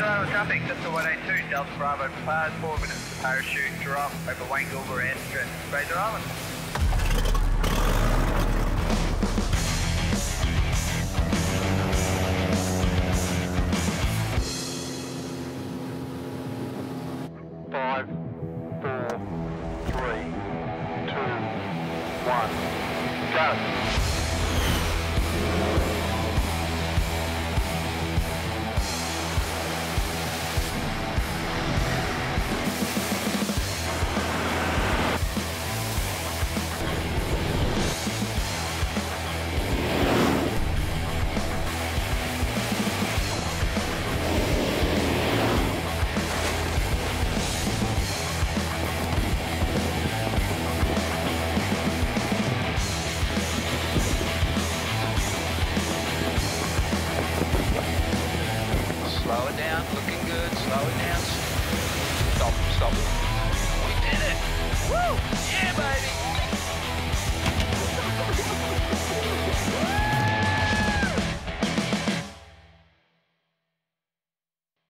Island traffic, Delta 182, Delta Bravo prepared, 4 minutes to parachute, drop over Wangover and Fraser Island. Five, 4, 3, 2, 1, go! Slow it down, looking good, slow it down. Stop. We did it! Woo! Yeah, baby!